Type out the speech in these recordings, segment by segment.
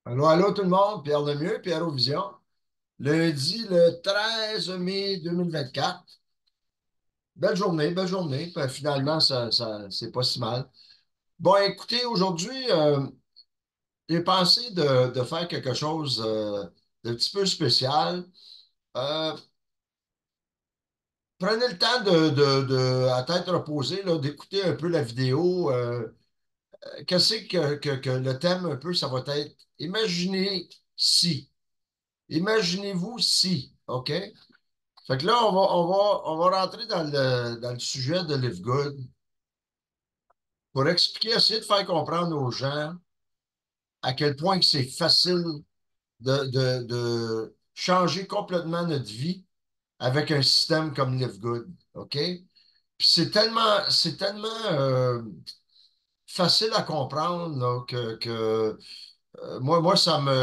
Allô, allô tout le monde, Pierre Lemieux, Pierre Vision. Lundi le 13 mai 2024. Belle journée, belle journée. Puis finalement, c'est pas si mal. Bon, écoutez, aujourd'hui, j'ai pensé de faire quelque chose d'un petit peu spécial. Euh, Prenez le temps à tête reposée, là, d'écouter un peu la vidéo. Qu'est-ce que le thème un peu, ça va être imaginez si. Imaginez-vous si, OK? Fait que là, on va rentrer dans le sujet de Live Good pour expliquer, essayer de faire comprendre aux gens à quel point que c'est facile de changer complètement notre vie avec un système comme Live Good. OK? Puis c'est tellement facile à comprendre là, moi,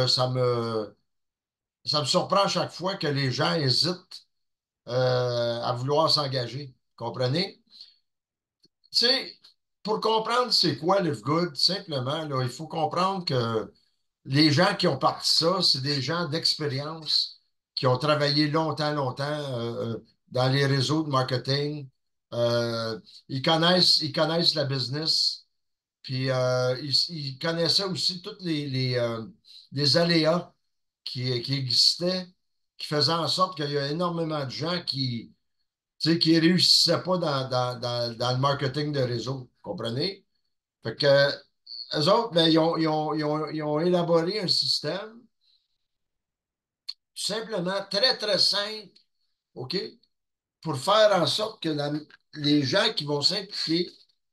ça me surprend à chaque fois que les gens hésitent à vouloir s'engager. Comprenez? Tu sais, pour comprendre c'est quoi Live Good, simplement, là, il faut comprendre que les gens qui ont parti ça, c'est des gens d'expérience qui ont travaillé longtemps, longtemps dans les réseaux de marketing. Euh, ils connaissent la business, puis ils connaissaient aussi tous les aléas qui existaient, qui faisaient en sorte qu'il y a énormément de gens tu sais, qui ne réussissaient pas dans le marketing de réseau. Comprenez? Fait que, eux autres, ben, ils ont élaboré un système tout simplement très, très simple, OK? Pour faire en sorte que les gens qui vont s'impliquer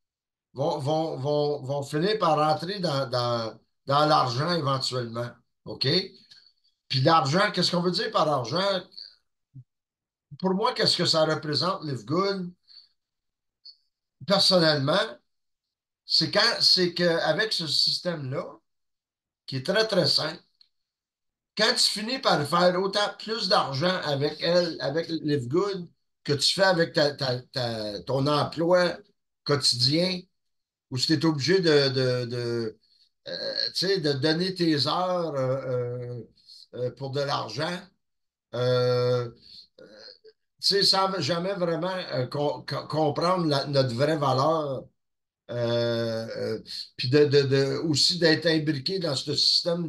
vont finir par rentrer dans l'argent éventuellement. OK? Puis l'argent, qu'est-ce qu'on veut dire par argent? Pour moi, qu'est-ce que ça représente, Live Good? Personnellement, c'est qu'avec ce système-là, qui est très, très simple, quand tu finis par faire autant plus d'argent avec elle, avec Live Good, que tu fais avec ton emploi quotidien, où tu es obligé tu sais, de donner tes heures pour de l'argent, euh, tu sais, sans jamais vraiment comprendre notre vraie valeur, puis aussi d'être imbriqué dans ce système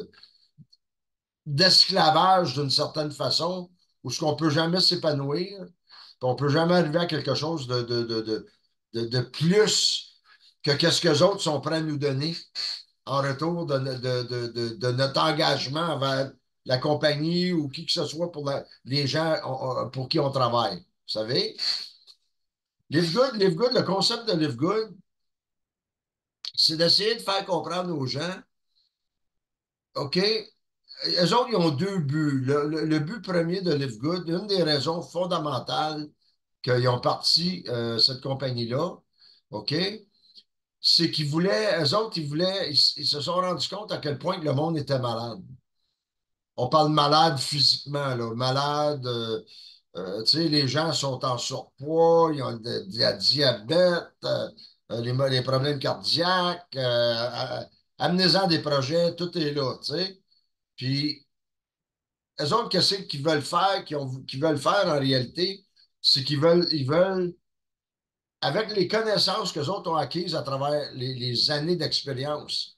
d'esclavage d'une certaine façon, où ce qu'on peut jamais s'épanouir, puis on peut jamais arriver à quelque chose de plus que qu'est-ce que les autres sont prêts à nous donner en retour de notre engagement envers la compagnie ou qui que ce soit pour les gens pour qui on travaille. Vous savez? Live Good, le concept de Live Good, c'est d'essayer de faire comprendre aux gens, OK, eux autres, ils ont deux buts. Le but premier de Live Good, une des raisons fondamentales qu'ils ont parti cette compagnie-là, OK, c'est qu'ils voulaient, eux autres, ils se sont rendus compte à quel point que le monde était malade. On parle malade physiquement, là, malade, tu sais, les gens sont en surpoids, ils ont de la diabète, les problèmes cardiaques, amenez-en des projets, tout est là, tu sais. Puis, eux autres, qu'est-ce qu'ils veulent faire, qu'ils veulent faire en réalité, c'est ils veulent, avec les connaissances qu'eux autres ont acquises à travers les années d'expérience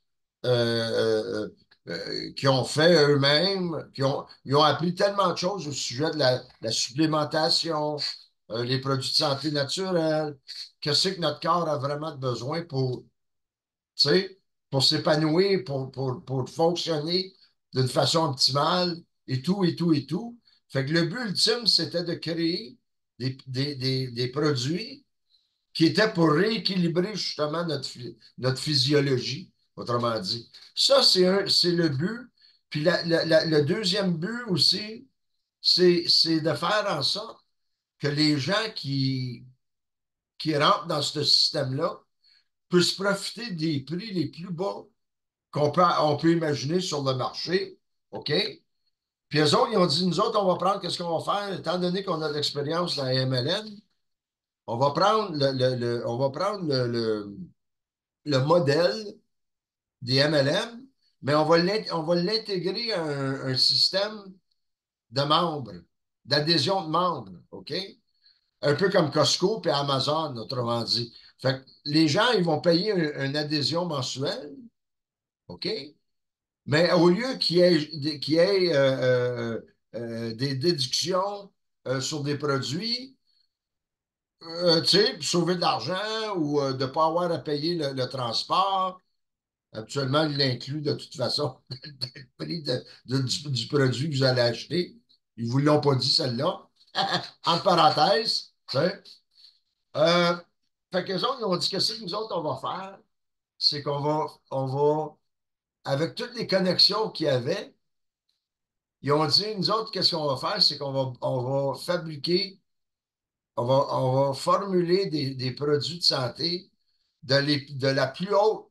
qu'ils ont fait eux-mêmes, ils ont appris tellement de choses au sujet de la supplémentation, les produits de santé naturelle, qu'est-ce que notre corps a vraiment besoin tu sais, pour s'épanouir, pour fonctionner d'une façon optimale et tout, et tout, et tout. Fait que le but ultime, c'était de créer des produits qui étaient pour rééquilibrer justement notre physiologie, autrement dit. Ça, c'est le but. Puis le deuxième but aussi, c'est de faire en sorte que les gens qui rentrent dans ce système-là puissent profiter des prix les plus bas on peut imaginer sur le marché. OK? Puis eux autres, ils ont dit, nous autres, on va prendre, qu'est-ce qu'on va faire, étant donné qu'on a de l'expérience dans MLM, on va prendre on va prendre le modèle des MLM, mais on va l'intégrer à un système de membres, d'adhésion de membres, OK? Un peu comme Costco et Amazon, autrement dit. Fait que les gens, ils vont payer une adhésion mensuelle, OK? Mais au lieu qu'il y ait des déductions sur des produits, tu sais, pour sauver de l'argent ou de ne pas avoir à payer le transport, habituellement, il l'inclut de toute façon dans le prix du produit que vous allez acheter. Ils ne vous l'ont pas dit, celle-là. En parenthèse, tu sais. Euh, Fait qu'eux autres, ils ont dit que ce que nous autres, on va faire, c'est on va, avec toutes les connexions qu'il y avait, ils ont dit, nous autres, qu'est-ce qu'on va faire? C'est on va fabriquer, on va formuler des produits de santé de la plus haute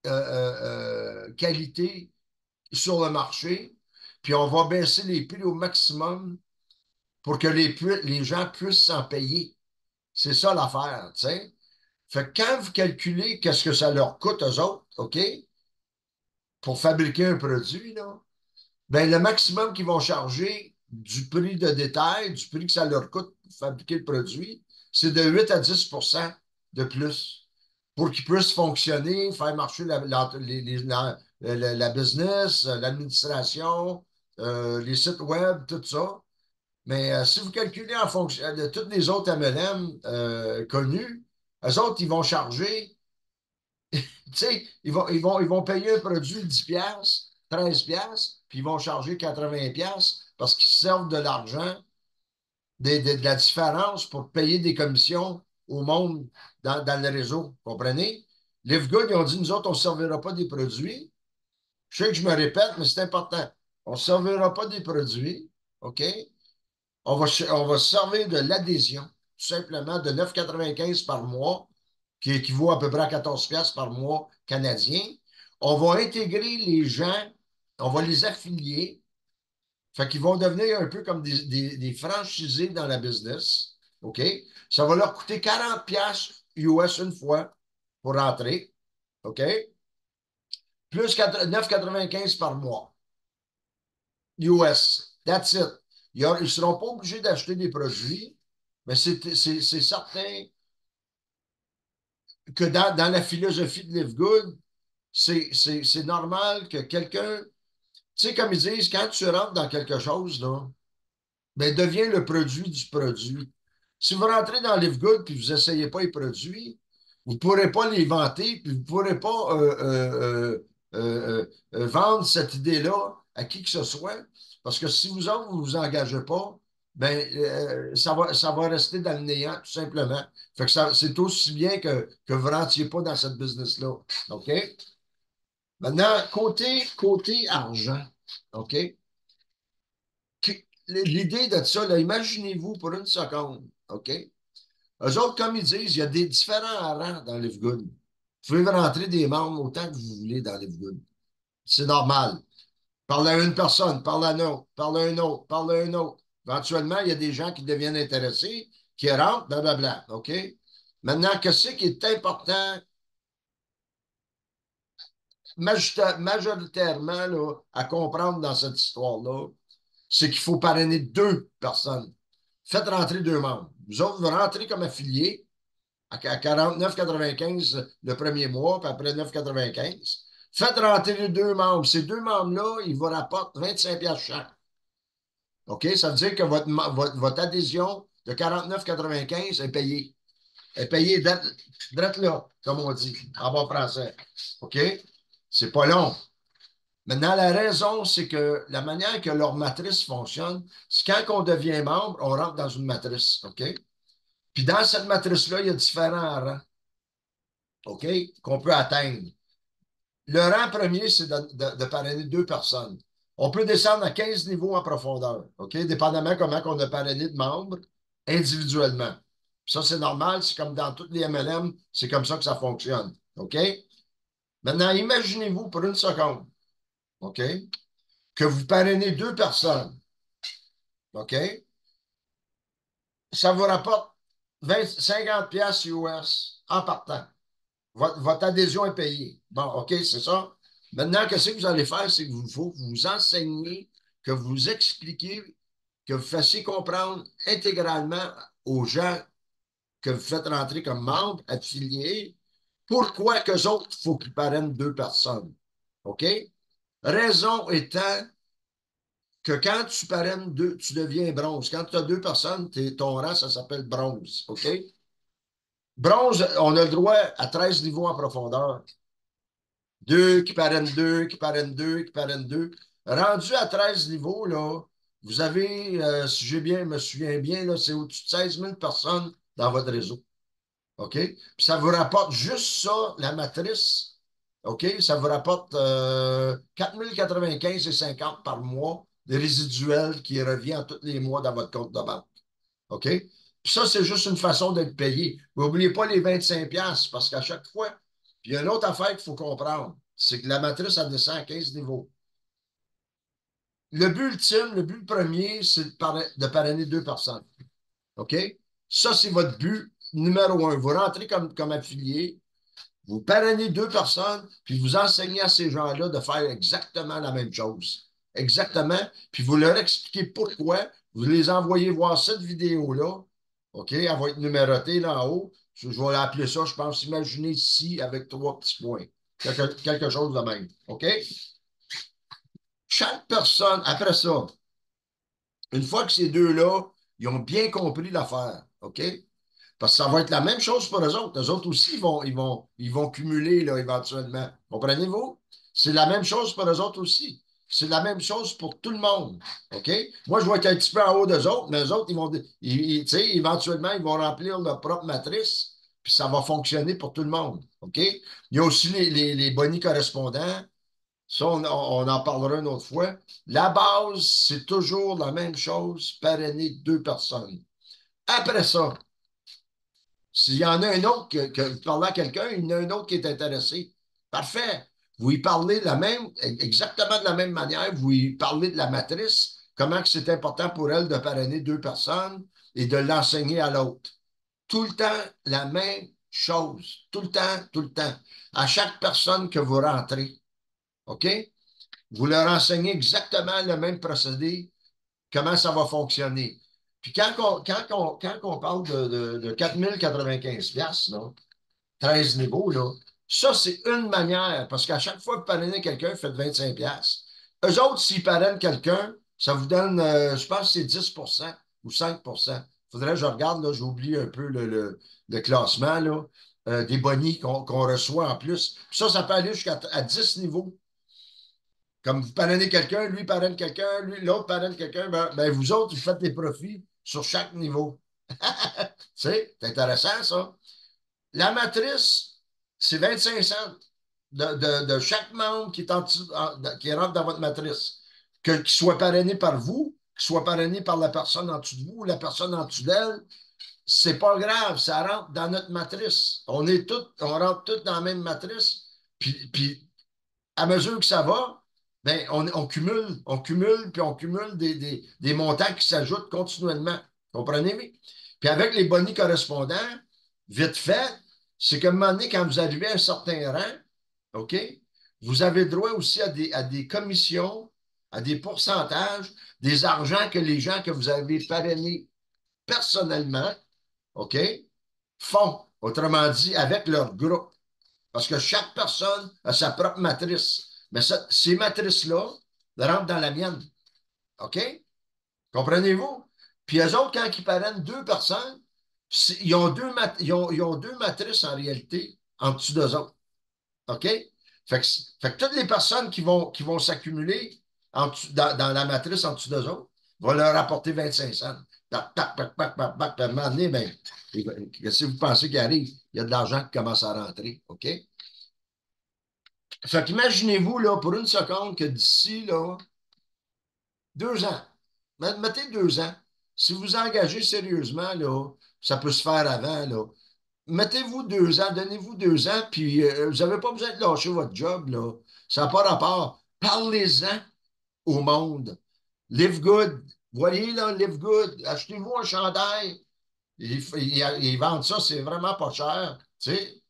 qualité sur le marché, puis on va baisser les prix au maximum pour que les gens puissent s'en payer. C'est ça l'affaire, tu sais. Fait que quand vous calculez qu'est-ce que ça leur coûte aux autres, OK, pour fabriquer un produit, là, ben, le maximum qu'ils vont charger du prix de détail, du prix que ça leur coûte pour fabriquer le produit, c'est de 8 à 10 de plus pour qu'ils puissent fonctionner, faire marcher la business, l'administration, les sites web, tout ça. Mais si vous calculez en fonction de tous les autres MLM connus, eux autres, ils vont charger, tu sais, ils vont payer un produit 10 piastres, 13 piastres, puis ils vont charger 80 piastres parce qu'ils se servent de l'argent, de la différence pour payer des commissions au monde dans le réseau. Comprenez? Livegood, ils ont dit, nous autres, on ne servira pas des produits. Je sais que je me répète, mais c'est important. On ne servira pas des produits, OK? On va se servir de l'adhésion, tout simplement, de 9,95 par mois, qui équivaut à peu près à 14 piastres par mois canadien. On va intégrer les gens, on va les affilier, fait qu'ils vont devenir un peu comme des franchisés dans la business. OK? Ça va leur coûter 40 piastres US une fois pour rentrer. OK? Plus 9,95 par mois. US. That's it. Ils ne seront pas obligés d'acheter des produits, mais c'est certain que dans la philosophie de Live Good, c'est normal que quelqu'un, tu sais, comme ils disent, quand tu rentres dans quelque chose, là, ben, devient le produit du produit. Si vous rentrez dans Live Good et vous n'essayez pas les produits, vous ne pourrez pas les vanter, puis vous ne pourrez pas vendre cette idée-là à qui que ce soit. Parce que si vous autres, vous ne vous engagez pas, ben, ça va rester dans le néant, tout simplement. Fait que c'est aussi bien que vous ne rentriez pas dans cette business-là. OK? Maintenant, côté argent, OK? L'idée de ça, là, imaginez-vous pour une seconde, OK? Eux autres, comme ils disent, il y a des différents rangs dans Livegood. Vous pouvez rentrer des membres autant que vous voulez dans Livegood. C'est normal. Parle à une personne, parle à un autre, parle à un autre, parle à un autre. Éventuellement, il y a des gens qui deviennent intéressés, qui rentrent, blablabla, OK? Maintenant, qu'est-ce qui est important majoritairement là, à comprendre dans cette histoire-là, c'est qu'il faut parrainer deux personnes. Faites rentrer deux membres. Vous autres, vous rentrez comme affiliés à 49,95 le premier mois, puis après 9,95. Faites rentrer les deux membres. Ces deux membres-là, ils vous rapportent 25 piastres chaque. OK? Ça veut dire que votre adhésion de 49,95 est payée. Elle est payée d'être là, comme on dit, en bon français. OK? C'est pas long. Maintenant, la raison, c'est que la manière que leur matrice fonctionne, c'est quand on devient membre, on rentre dans une matrice, OK? Puis dans cette matrice-là, il y a différents rangs, OK, qu'on peut atteindre. Le rang premier, c'est de parrainer deux personnes. On peut descendre à 15 niveaux en profondeur, OK, dépendamment comment on a parrainé de membres individuellement. Ça, c'est normal, c'est comme dans toutes les MLM, c'est comme ça que ça fonctionne, OK? Maintenant, imaginez-vous pour une seconde, OK, que vous parrainez deux personnes, OK? Ça vous rapporte 50 piastres US en partant. Votre adhésion est payée. Bon, OK, c'est ça. Maintenant, qu'est-ce que vous allez faire? C'est que vous faut que vous enseignez, que vous expliquez, que vous fassiez comprendre intégralement aux gens que vous faites rentrer comme membres, affiliés, pourquoi qu'eux autres, il faut qu'ils parrainent 2 personnes. OK? Raison étant que quand tu parraines deux, tu deviens bronze. Quand tu as 2 personnes, ton rang, ça s'appelle bronze. OK? Bronze, on a le droit à 13 niveaux en profondeur. Deux qui parrainent deux, qui parrainent deux, qui parrainent deux. Rendu à 13 niveaux, là, vous avez, si j'ai bien, me souviens bien, là, c'est au-dessus de 16 000 personnes dans votre réseau. OK? Puis ça vous rapporte juste ça, la matrice. OK? Ça vous rapporte 4 095,50 par mois de résiduel qui revient tous les mois dans votre compte de banque. OK? Puis ça, c'est juste une façon d'être payé. N'oubliez pas les 25$ parce qu'à chaque fois, puis il y a une autre affaire qu'il faut comprendre, c'est que la matrice, elle descend à 15 niveaux. Le but ultime, le but premier, c'est de parrainer 2 personnes. OK? Ça, c'est votre but numéro 1. Vous rentrez comme affilié, vous parrainez 2 personnes, puis vous enseignez à ces gens-là de faire exactement la même chose. Exactement. Puis vous leur expliquez pourquoi. Vous les envoyez voir cette vidéo-là. OK? Elle va être numérotée là en haut. Je vais l'appeler ça, je pense, imaginez ici avec 3 petits points. Quelque chose de même. OK? Chaque personne, après ça, une fois que ces deux-là, ils ont bien compris l'affaire, OK? Parce que ça va être la même chose pour eux autres. Eux autres aussi, ils vont cumuler là, éventuellement. Comprenez-vous? C'est la même chose pour eux autres aussi. C'est la même chose pour tout le monde. OK? Moi, je vais être un petit peu en haut d'eux autres, mais eux autres, tu sais, éventuellement, ils vont remplir leur propre matrice, puis ça va fonctionner pour tout le monde. OK? Il y a aussi les bonnies correspondants. Ça, on en parlera une autre fois. La base, c'est toujours la même chose, parrainer 2 personnes. Après ça, s'il y en a un autre que vous parlez à quelqu'un, il y en a un autre qui est intéressé. Parfait. Vous y parlez exactement de la même manière, vous y parlez de la matrice, comment que c'est important pour elle de parrainer 2 personnes et de l'enseigner à l'autre. Tout le temps, la même chose. Tout le temps, tout le temps. À chaque personne que vous rentrez. OK? Vous leur enseignez exactement le même procédé, comment ça va fonctionner. Puis quand on parle de 4 095$, là, 13 niveaux, là, ça, c'est une manière, parce qu'à chaque fois que vous parrainez quelqu'un, vous faites 25$. Eux autres, s'ils parrainent quelqu'un, ça vous donne, je pense que c'est 10% ou 5%. Il faudrait que je regarde, là, j'oublie un peu le classement là, des bonnies qu'on reçoit en plus. Puis ça peut aller jusqu'à 10 niveaux. Comme vous parrainez quelqu'un, lui parraine quelqu'un, lui, l'autre parraine quelqu'un, ben, vous autres, vous faites des profits sur chaque niveau. C'est intéressant, ça. La matrice, c'est 25 cents de chaque membre qui rentre dans votre matrice. Qu'il soit parrainé par vous, qu'il soit parrainé par la personne en dessous de vous ou la personne en dessous d'elle, c'est pas grave, ça rentre dans notre matrice. On rentre tous dans la même matrice. Puis à mesure que ça va, ben, puis on cumule des montants qui s'ajoutent continuellement. Comprenez-vous? Puis avec les bonnies correspondants, vite fait, c'est qu'à un moment donné, quand vous arrivez à un certain rang, OK, vous avez droit aussi à des commissions, à des pourcentages, des argents que les gens que vous avez parrainés personnellement, OK, font. Autrement dit, avec leur groupe. Parce que chaque personne a sa propre matrice. Mais ces matrices-là rentrent dans la mienne. OK? Comprenez-vous? Puis eux autres, quand ils parrainent 2 personnes, ils ont deux matrices en réalité en dessous d'eux autres. OK? Fait que toutes les personnes qui vont s'accumuler dans la matrice en dessous d'eux autres vont leur apporter 25 cents. Tac, tac, tac, tac, tac, tac. Puis à un moment donné, ben, qu'est-ce que vous pensez qu'il arrive? Il y a de l'argent qui commence à rentrer. OK? Fait qu'imaginez-vous, là, pour une seconde, que d'ici, là, 2 ans, mettez 2 ans, si vous engagez sérieusement, là, ça peut se faire avant, là. Mettez-vous 2 ans, donnez-vous 2 ans, puis vous n'avez pas besoin de lâcher votre job, là. Ça n'a pas rapport. Parlez-en au monde. Live good. Voyez, là, live good. Achetez-vous un chandail. Ils vendent ça, c'est vraiment pas cher. Tu sais,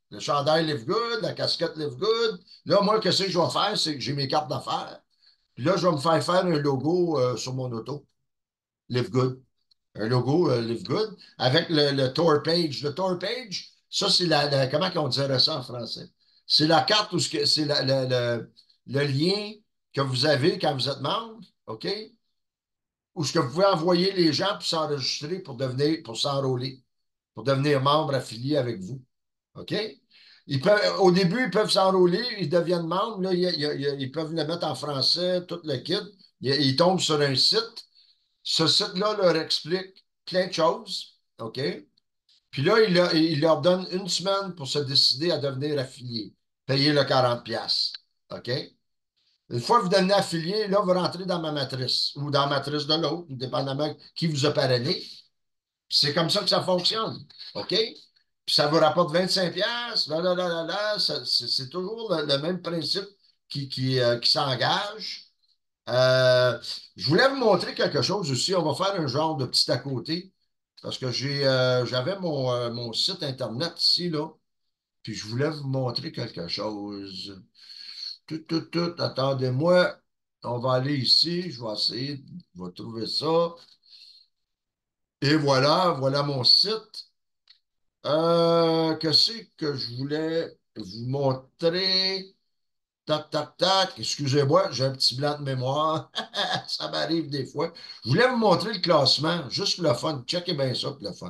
Le chandail Live Good, la casquette Live Good. Là, moi, qu'est-ce que je vais faire? C'est que j'ai mes cartes d'affaires. Puis là, je vais me faire un logo sur mon auto. Live Good. Un logo Live Good avec le tour page. Le tour page, ça, c'est comment on dirait ça en français? C'est la carte ou c'est le lien que vous avez quand vous êtes membre, OK? Ou ce que vous pouvez envoyer les gens pour s'enregistrer pour s'enrôler, pour devenir membre affilié avec vous. OK? Au début, ils peuvent s'enrôler, ils deviennent membres, là, ils peuvent le mettre en français, tout le kit. Ils tombent sur un site. Ce site-là leur explique plein de choses. OK? Puis là, il leur donne une semaine pour se décider à devenir affilié. Payer le 40$. OK? Une fois que vous devenez affilié, là, vous rentrez dans ma matrice ou dans la matrice de l'autre, dépendamment qui vous a parrainé. C'est comme ça que ça fonctionne. OK? Puis ça vous rapporte 25$. Là, là, là, là, là, c'est toujours le même principe qui s'engage. Euh, je voulais vous montrer quelque chose aussi. On va faire un genre de petit à côté parce que j'avais mon site Internet ici, là. Puis je voulais vous montrer quelque chose. Tout. Attendez-moi. On va aller ici. Je vais essayer. Je vais trouver ça. Et voilà mon site. Qu'est-ce que je voulais vous montrer? Tac, tac, tac. Excusez-moi, j'ai un petit blanc de mémoire. Ça m'arrive des fois. Je voulais vous montrer le classement, juste pour le fun. Checkez bien ça pour le fun.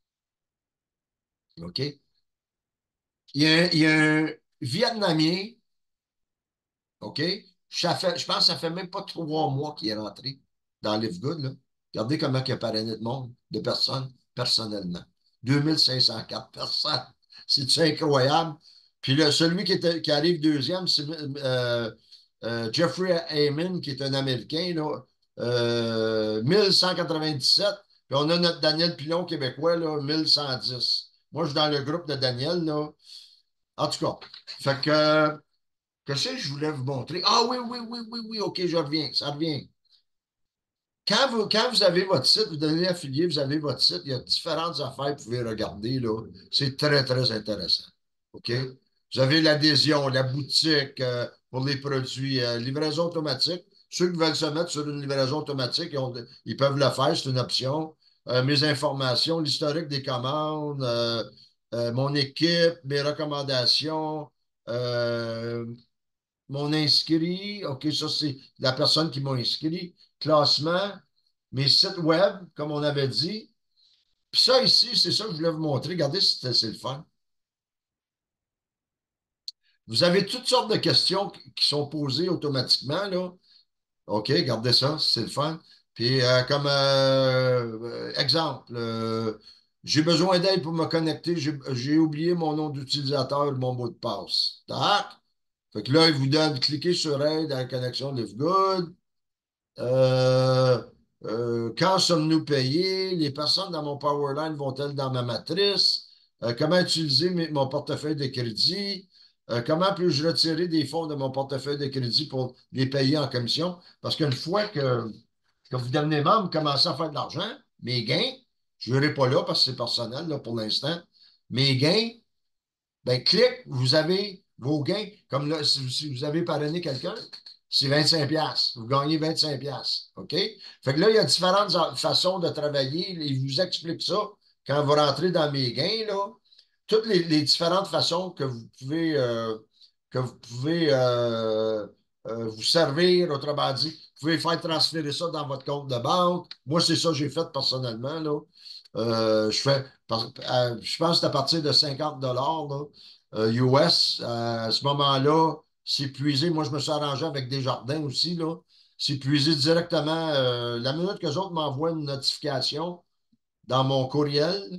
OK? Il y a un Vietnamien, OK? Je pense que ça fait même pas 3 mois qu'il est rentré dans Livegood, là. Regardez comment il a parrainé de monde, de personnes, personnellement. 2504 personnes. C'est incroyable. Puis celui qui arrive deuxième, c'est Jeffrey Heyman, qui est un Américain, là, 1197. Puis on a notre Daniel Pilon québécois, là, 1110. Moi, je suis dans le groupe de Daniel, là. En tout cas, fait que qu'est-ce que je voulais vous montrer? Ah oui, oui, oui, oui, oui, OK, je reviens, ça revient. Quand vous avez votre site, vous devenez affilié, vous avez votre site, il y a différentes affaires que vous pouvez regarder, là. C'est très, très intéressant. OK? Vous avez l'adhésion, la boutique pour les produits, livraison automatique. Ceux qui veulent se mettre sur une livraison automatique, ils peuvent le faire, c'est une option. Mes informations, l'historique des commandes, mon équipe, mes recommandations, euh, mon inscrit, OK, ça c'est la personne qui m'a inscrit, classement, mes sites web, comme on avait dit. Puis ça ici, c'est ça que je voulais vous montrer. Regardez si c'est le fun. Vous avez toutes sortes de questions qui sont posées automatiquement, là. OK, regardez ça, c'est le fun. Puis comme exemple, j'ai besoin d'aide pour me connecter. J'ai oublié mon nom d'utilisateur, mon mot de passe. Tac. Fait que là, il vous donne, cliquez sur aide à la connexion LiveGood. Euh, quand sommes-nous payés? Les personnes dans mon Powerline vont-elles dans ma matrice? Comment utiliser mon portefeuille de crédit? Comment puis-je retirer des fonds de mon portefeuille de crédit pour les payer en commission? Parce qu'une fois que vous devenez membre, vous commencez à faire de l'argent, mes gains, je ne verrai pas là parce que c'est personnel là, pour l'instant, mes gains, ben, clic, vous avez vos gains. Comme là, si vous avez parrainé quelqu'un, c'est 25$. Vous gagnez 25$. OK? Fait que là, il y a différentes façons de travailler. Il vous explique ça quand vous rentrez dans mes gains, là. Toutes les différentes façons que vous pouvez vous servir, autrement dit. Vous pouvez faire transférer ça dans votre compte de banque. Moi, c'est ça que j'ai fait personnellement, là. Je pense que c'est à partir de 50$ là, US. À ce moment-là, c'est puisé. Moi, je me suis arrangé avec Desjardins aussi. Là. C'est puisé directement. La minute que les autres m'envoient une notification dans mon courriel,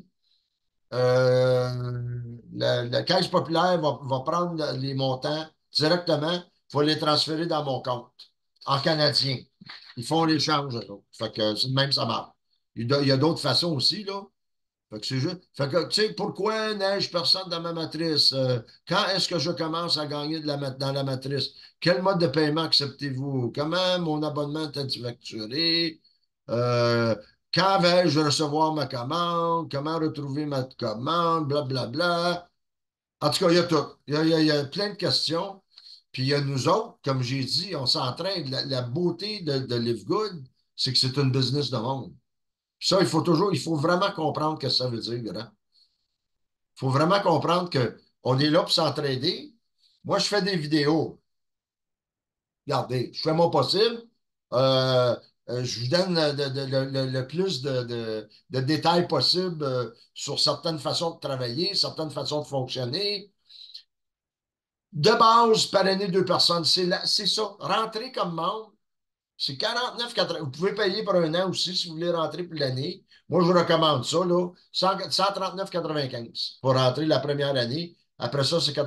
la Caisse populaire va prendre les montants directement. Il faut les transférer dans mon compte en canadien. Ils font l'échange, eux autres. Fait que c'est de même, ça marche. Il y a d'autres façons aussi, là. Fait que c'est juste. Fait que, tu sais, pourquoi n'ai-je personne dans ma matrice? Quand est-ce que je commence à gagner dans la matrice? Quel mode de paiement acceptez-vous? Comment mon abonnement est-il facturé? Euh, quand vais-je recevoir ma commande? Comment retrouver ma commande? Blablabla. Bla, bla. En tout cas, il y a tout. Il y a plein de questions. Puis il y a nous autres, comme j'ai dit, on s'entraîne. La beauté de Live Good, c'est que c'est une business de monde. Puis ça, il faut vraiment comprendre ce que ça veut dire, hein. Il faut vraiment comprendre qu'on est là pour s'entraider. Moi, je fais des vidéos. Regardez, je fais mon possible. Euh, je vous donne le plus de détails possible sur certaines façons de travailler, certaines façons de fonctionner. De base, parrainer deux personnes, c'est ça. Rentrer comme membre, c'est 49,80. Vous pouvez payer pour un an aussi si vous voulez rentrer pour l'année. Moi, je vous recommande ça, là. 139,95 pour rentrer la première année. Après ça, c'est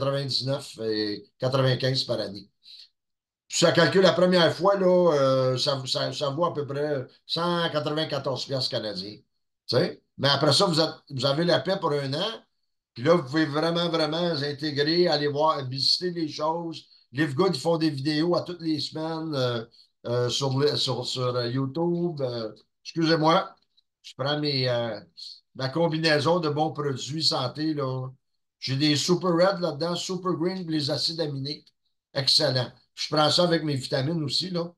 99,95 par année. Puis ça calcule la première fois, là, ça vaut à peu près 194 piastres canadiens. Tu sais? Mais après ça, vous avez la paix pour un an. Puis là, vous pouvez vraiment, vraiment vous intégrer, aller voir, visiter les choses. Live Good, ils font des vidéos à toutes les semaines sur YouTube. Excusez-moi, je prends ma combinaison de bons produits santé, là. J'ai des Super Red là-dedans, Super Green, pour les acides aminés. Excellent. Je prends ça avec mes vitamines aussi, là.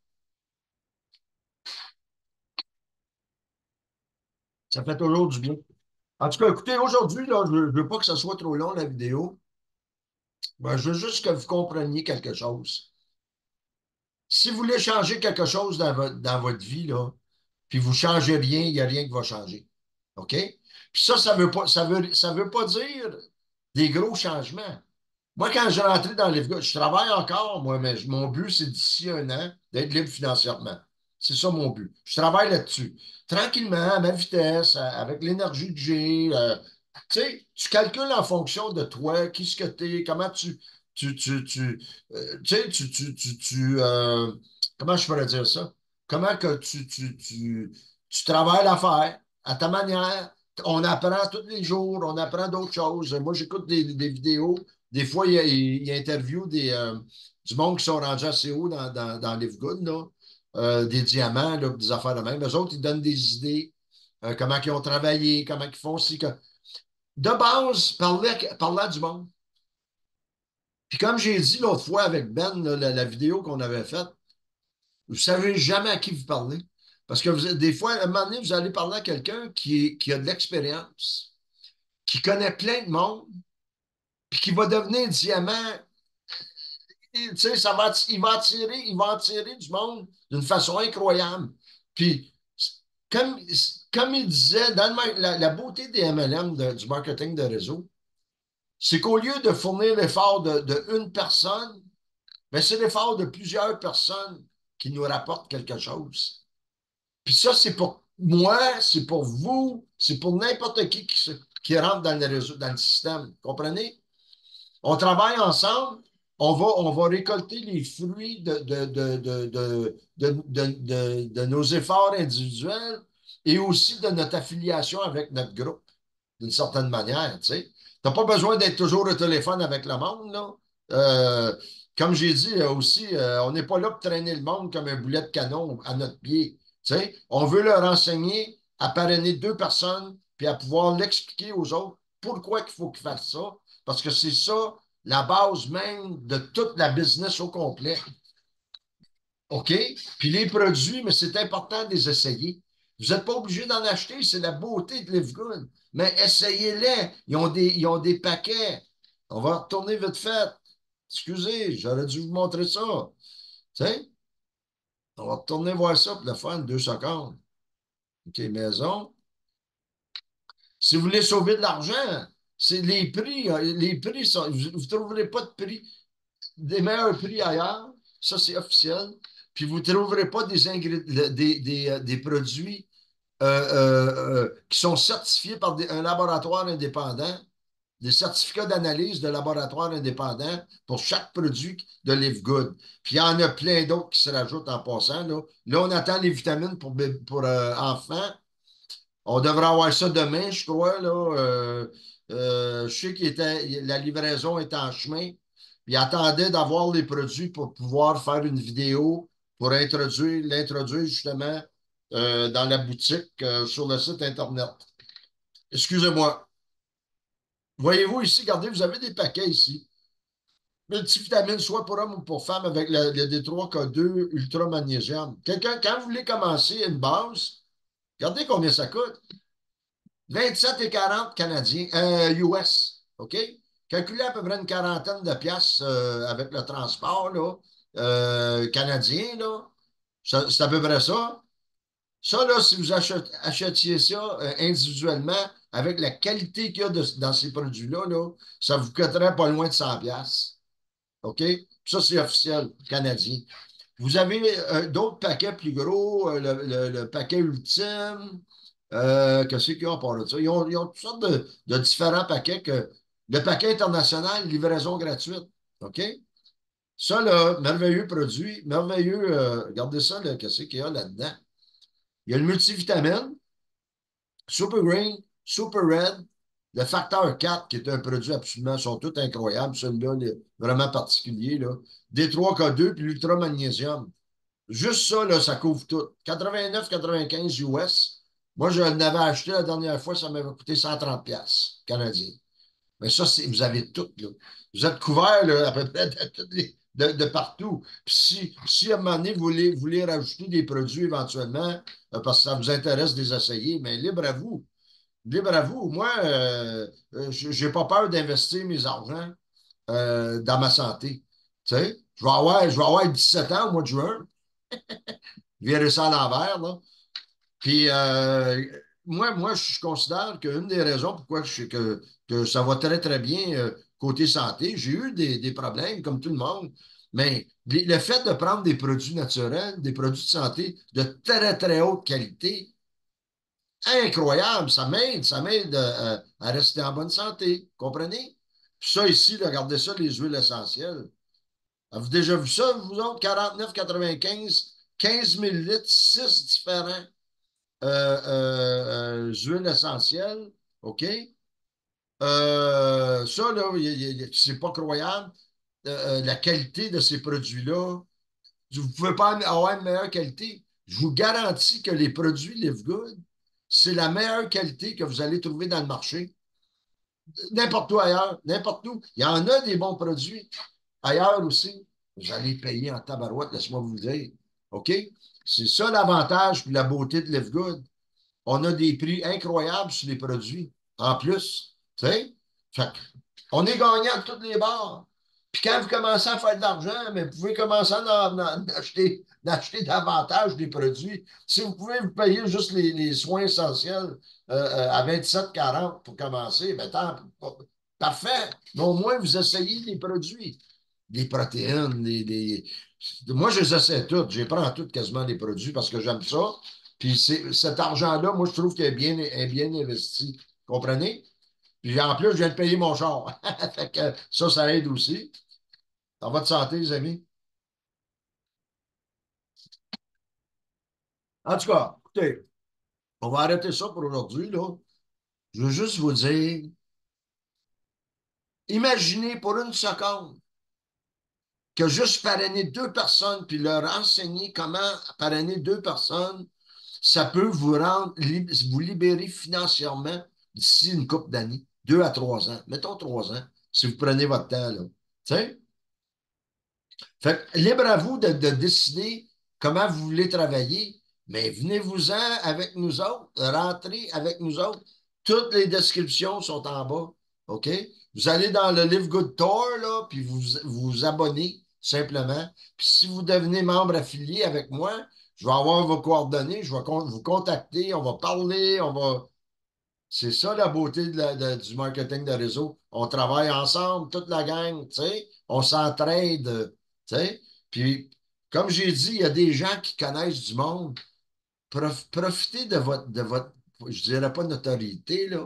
Ça fait toujours du bien. En tout cas, écoutez, aujourd'hui, là, je ne veux pas que ce soit trop long, la vidéo. Ben, je veux juste que vous compreniez quelque chose. Si vous voulez changer quelque chose dans votre vie, là, puis vous ne changez rien, il n'y a rien qui va changer. OK? Puis ça veut pas, ça veut pas dire des gros changements. Moi, quand j'ai rentré dans les je travaille encore, moi, mais mon but, c'est d'ici un an d'être libre financièrement. C'est ça mon but. Je travaille là-dessus. Tranquillement, à ma vitesse, avec l'énergie que j'ai. Tu sais, tu calcules en fonction de toi, qui ce que tu es, comment tu sais, comment je pourrais dire ça? Comment que tu travailles l'affaire à ta manière. On apprend tous les jours, on apprend d'autres choses. Moi, j'écoute des vidéos. Des fois, il interview du monde qui sont rendus assez haut dans Live Good, là. Des diamants, là, des affaires de même. Eux autres, ils donnent des idées, comment ils ont travaillé, comment ils font. De base, parler du monde. Puis comme j'ai dit l'autre fois avec Ben, là, la vidéo qu'on avait faite, vous ne savez jamais à qui vous parlez. Parce que des fois, à un moment donné, vous allez parler à quelqu'un qui a de l'expérience, qui connaît plein de monde, puis qui va devenir diamant. Tu sais, il va attirer du monde d'une façon incroyable. Puis, comme, comme il disait, la beauté des MLM, du marketing de réseau, c'est qu'au lieu de fournir l'effort de une personne, ben, c'est l'effort de plusieurs personnes qui nous rapportent quelque chose. Puis ça, c'est pour moi, c'est pour vous, c'est pour n'importe qui rentre dans le réseau, dans le système. Comprenez? On travaille ensemble, on va récolter les fruits de nos efforts individuels et aussi de notre affiliation avec notre groupe, d'une certaine manière, tu sais. Tu n'as pas besoin d'être toujours au téléphone avec le monde, là. Euh, Comme j'ai dit aussi, on n'est pas là pour traîner le monde comme un boulet de canon à notre pied. Tu sais. On veut leur enseigner à parrainer deux personnes puis à pouvoir l'expliquer aux autres pourquoi il faut qu'ils fassent ça. Parce que c'est ça la base même de toute la business au complet. OK? Puis les produits, mais c'est important de les essayer. Vous n'êtes pas obligé d'en acheter, c'est la beauté de Live Good. Mais essayez-les. Ils ont des paquets. On va retourner vite fait. Excusez, j'aurais dû vous montrer ça. Tu sais? On va retourner voir ça pour le fun, 2 secondes. OK, maison. Si vous voulez sauver de l'argent, c'est les prix vous ne trouverez pas de prix, des meilleurs prix ailleurs. Ça, c'est officiel. Puis vous ne trouverez pas des produits qui sont certifiés par un laboratoire indépendant, des certificats d'analyse de laboratoire indépendant pour chaque produit de Live Good. Puis il y en a plein d'autres qui se rajoutent en passant. Là on attend les vitamines pour enfants. On devrait avoir ça demain, je crois. Là. Je sais la livraison est en chemin. Il attendait d'avoir les produits pour pouvoir faire une vidéo pour l'introduire justement dans la boutique sur le site Internet. Excusez-moi. Voyez-vous ici, regardez, vous avez des paquets ici. Multivitamine, soit pour homme ou pour femme, avec le D3K2 Ultra Magnésium. Quelqu'un, quand vous voulez commencer une base, regardez combien ça coûte. 27,40 canadiens, US. OK? Calculez à peu près une quarantaine de piastres avec le transport là, canadien. Là. C'est à peu près ça. Ça, là, si vous achetiez ça individuellement, avec la qualité qu'il y a dans ces produits-là, là, ça vous coûterait pas loin de 100 piastres. OK? Ça, c'est officiel canadien. Vous avez d'autres paquets plus gros, le paquet ultime. Qu'est-ce qu'il y a à part de ça? Ils ont toutes sortes de différents paquets que le paquet international, livraison gratuite. OK? Ça, là, merveilleux produit, merveilleux. Regardez ça, là, qu'est-ce qu'il y a là-dedans? Il y a le multivitamine, Super Green, Super Red, le facteur 4, qui est un produit absolument, sont tous incroyables. Celui-là, il est vraiment particulier. Là. D3K2 puis l'ultra magnésium. Juste ça, là, ça couvre tout. 89,95 US. Moi, je l'avais acheté la dernière fois, ça m'avait coûté 130 pièces canadiens. Mais ça, vous avez tout, là. Vous êtes couverts, là, à peu près de partout. Puis si à un moment donné, vous voulez rajouter des produits éventuellement, parce que ça vous intéresse de les essayer, mais libre à vous. Libre à vous. Moi, j'ai pas peur d'investir mes argents dans ma santé. Tu sais, je vais avoir 17 ans au mois de juin, virer ça à l'envers, là. Puis, moi, je considère qu'une des raisons pourquoi que ça va très, très bien côté santé, j'ai eu des problèmes comme tout le monde, mais le fait de prendre des produits naturels, des produits de santé de très, très haute qualité, incroyable, ça m'aide à rester en bonne santé, comprenez? Puis ça ici, là, regardez ça, les huiles essentielles. Avez-vous déjà vu ça, vous autres? 49,95, 15 millilitres, 6 différents huiles essentielles, OK? Ça, là, c'est pas croyable. La qualité de ces produits-là, vous ne pouvez pas avoir une meilleure qualité. Je vous garantis que les produits Live Good, c'est la meilleure qualité que vous allez trouver dans le marché. N'importe où ailleurs, n'importe où. Il y en a des bons produits ailleurs aussi. Vous allez payer en tabarouette, laisse-moi vous dire. OK? C'est ça l'avantage et la beauté de Live Good. On a des prix incroyables sur les produits, en plus. Tu sais? Fait on est gagnant de toutes les bords. Puis quand vous commencez à faire de l'argent, mais vous pouvez commencer à acheter davantage des produits. Si vous pouvez vous payer juste les soins essentiels à 27,40 pour commencer, ben parfait. Mais au moins, vous essayez les produits. Les protéines, moi, je les essaie toutes. Je prends toutes quasiment les produits parce que j'aime ça. Puis cet argent-là, moi, je trouve qu'il est bien investi. Comprenez? Puis en plus, je viens de payer mon char. Fait que ça aide aussi. Dans votre santé, les amis. En tout cas, écoutez, on va arrêter ça pour aujourd'hui, là. Je veux juste vous dire, imaginez pour une seconde que juste parrainer 2 personnes puis leur enseigner comment parrainer 2 personnes, ça peut vous rendre, vous libérer financièrement d'ici une couple d'années, 2 à 3 ans. Mettons 3 ans, si vous prenez votre temps, là. Tu sais? Fait que libre à vous de décider comment vous voulez travailler, mais venez-vous-en avec nous autres, rentrez avec nous autres. Toutes les descriptions sont en bas. OK? Vous allez dans le Live Good Tour, là, puis vous abonnez simplement. Puis si vous devenez membre affilié avec moi, je vais avoir vos coordonnées, je vais vous contacter, on va parler, c'est ça la beauté du marketing de réseau. On travaille ensemble, toute la gang, tu sais, on s'entraide, tu sais. Puis, comme j'ai dit, il y a des gens qui connaissent du monde. Profitez de votre, je dirais pas notoriété, là,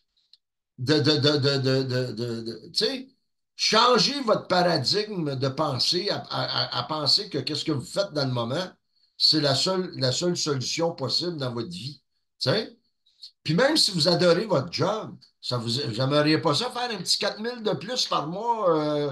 tu sais, changez votre paradigme de pensée à penser que qu'est-ce que vous faites dans le moment, c'est la seule solution possible dans votre vie, tu sais. Puis même si vous adorez votre job, vous n'aimeriez pas ça faire un petit 4 000 de plus par mois,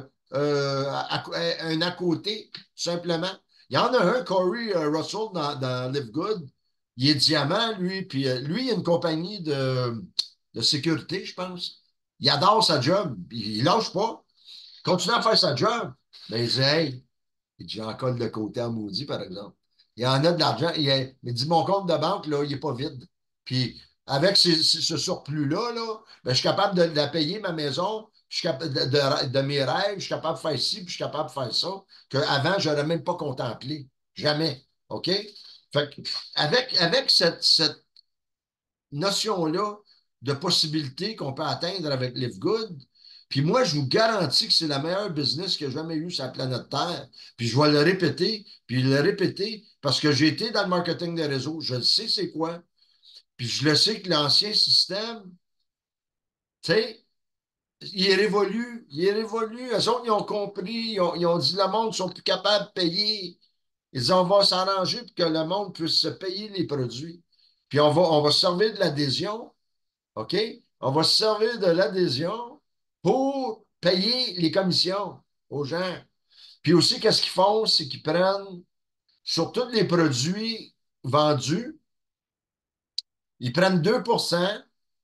un à côté, tout simplement. Il y en a un, Corey Russell, dans Live Good. Il est diamant, lui. Puis lui, il a une compagnie de sécurité, je pense. Il adore sa job. Il lâche pas. Il continue à faire sa job. Mais il dit, hey, il dit, j'en colle de côté à maudit, par exemple. Il y en a de l'argent. Il dit, mon compte de banque, là, il n'est pas vide. Puis, avec ce surplus-là, là, ben, je suis capable de la payer, ma maison. Je suis capable de mes rêves. Je suis capable de faire ci, puis je suis capable de faire ça. Qu'avant, je n'aurais même pas contemplé. Jamais. OK? Fait que, avec cette notion-là de possibilités qu'on peut atteindre avec Live Good. Puis moi, je vous garantis que c'est la meilleure business que j'ai jamais eue sur la planète Terre. Puis je vais le répéter, puis le répéter, parce que j'ai été dans le marketing des réseaux. Je le sais c'est quoi. Puis je le sais que l'ancien système, tu sais, il est révolu. Il est révolu. Eux autres, ils ont compris. Ils ont dit le monde ne sont plus capables de payer. Ils disent on va s'arranger pour que le monde puisse se payer les produits. Puis on va se servir de l'adhésion. OK? On va se servir de l'adhésion pour payer les commissions aux gens. Puis aussi, qu'est-ce qu'ils font? C'est qu'ils prennent sur tous les produits vendus, ils prennent 2%,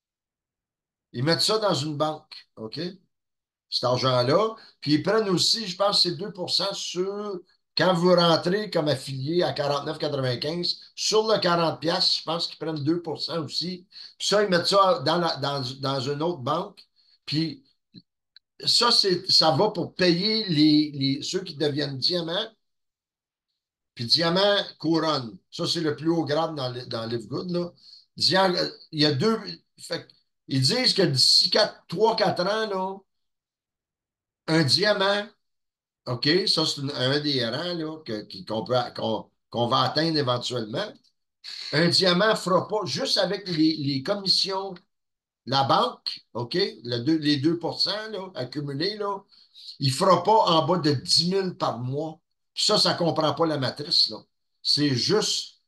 ils mettent ça dans une banque. OK? Cet argent-là. Puis ils prennent aussi, je pense, c'est 2% sur quand vous rentrez comme affilié à 49,95, sur le 40$, je pense qu'ils prennent 2% aussi. Puis ça, ils mettent ça dans une autre banque. Puis ça, ça va pour payer ceux qui deviennent diamants, puis diamant couronne. Ça, c'est le plus haut grade dans Livegood, là. Il y a deux. Fait, ils disent que d'ici 3-4 ans, là, un diamant, OK, ça, c'est un des rangs là, qu'on va atteindre éventuellement. Un diamant ne fera pas, juste avec les commissions, la banque, OK, les 2% là, accumulés, là, il ne fera pas en bas de 10 000 par mois. Puis ça ne comprend pas la matrice, là. C'est juste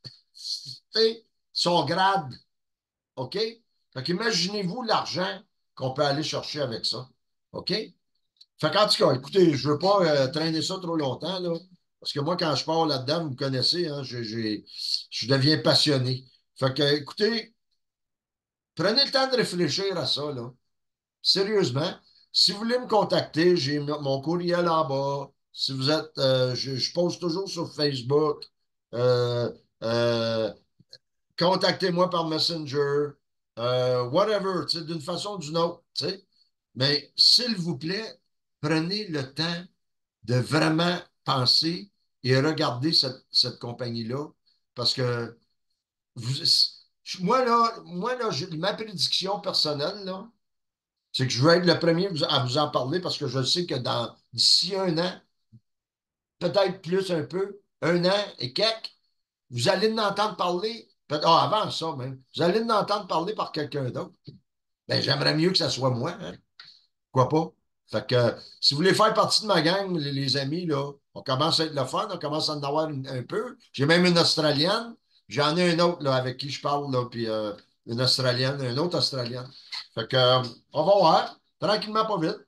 son grade. OK? Fait qu'imaginez-vous l'argent qu'on peut aller chercher avec ça. OK? Fait qu'en tout cas, écoutez, je ne veux pas traîner ça trop longtemps, là. Parce que moi, quand je pars là-dedans, vous me connaissez, hein, je deviens passionné. Fait que, écoutez, prenez le temps de réfléchir à ça, là. Sérieusement, si vous voulez me contacter, j'ai mon courriel en bas. Si vous êtes, je poste toujours sur Facebook. Euh, euh, Contactez-moi par Messenger. Whatever, tu sais, d'une façon ou d'une autre, tu sais. Mais s'il vous plaît, prenez le temps de vraiment penser et regarder cette compagnie-là. Parce que vous, moi, là, ma prédiction personnelle, là, c'est que je vais être le premier à vous en parler parce que je sais que d'ici un an, peut-être plus un peu, un an et quelques, vous allez en entendre parler, avant ça même, vous allez en entendre parler par quelqu'un d'autre. Ben, j'aimerais mieux que ça soit moi, hein? Pourquoi pas? Fait que si vous voulez faire partie de ma gang, les amis, là, on commence à être le fun, on commence à en avoir un peu. J'ai même une Australienne. J'en ai un autre là, avec qui je parle, là, puis une Australienne, une autre Australienne. Fait que on va voir, tranquillement, pas vite.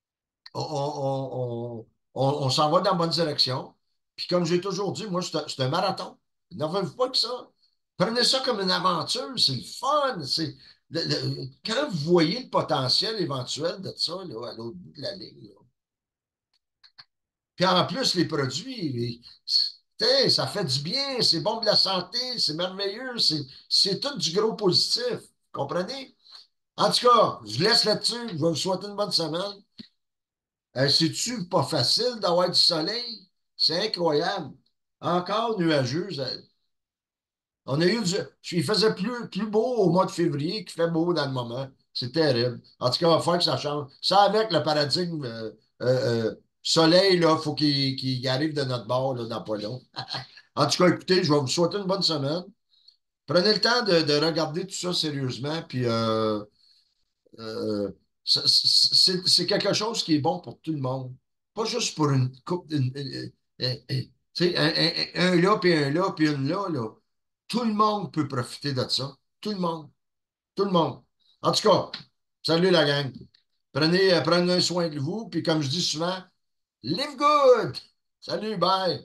On s'en va dans la bonne direction. Puis comme j'ai toujours dit, moi, c'est un marathon. N'en pas que ça. Prenez ça comme une aventure, c'est le fun. Quand vous voyez le potentiel éventuel de ça là, à l'autre bout de la ligne, là. Puis en plus, les produits, ça fait du bien, c'est bon de la santé, c'est merveilleux, c'est tout du gros positif. Comprenez? En tout cas, je laisse là-dessus. Je vais vous souhaiter une bonne semaine. C'est-tu pas facile d'avoir du soleil? C'est incroyable. Encore nuageux. On a eu il faisait plus beau au mois de février qu'il fait beau dans le moment. C'est terrible. En tout cas, il va falloir que ça change. Ça, avec le paradigme soleil, là, il faut qu'il arrive de notre bord là, dans pas long. En tout cas, écoutez, je vais vous souhaiter une bonne semaine. Prenez le temps de regarder tout ça sérieusement, puis euh, c'est quelque chose qui est bon pour tout le monde. Pas juste pour une coupe, tu sais, un là, puis un là, puis une là, là. Tout le monde peut profiter de ça. Tout le monde. Tout le monde. En tout cas, salut la gang. Prenez soin de vous, puis comme je dis souvent, live good! Salut, bye!